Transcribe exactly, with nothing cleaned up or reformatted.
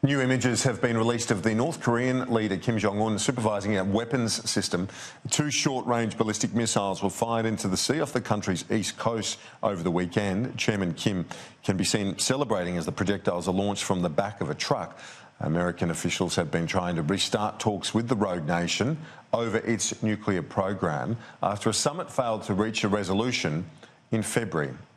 New images have been released of the North Korean leader Kim Jong-un supervising a weapons system. Two short-range ballistic missiles were fired into the sea off the country's east coast over the weekend. Chairman Kim can be seen celebrating as the projectiles are launched from the back of a truck. American officials have been trying to restart talks with the rogue nation over its nuclear program after a summit failed to reach a resolution in February.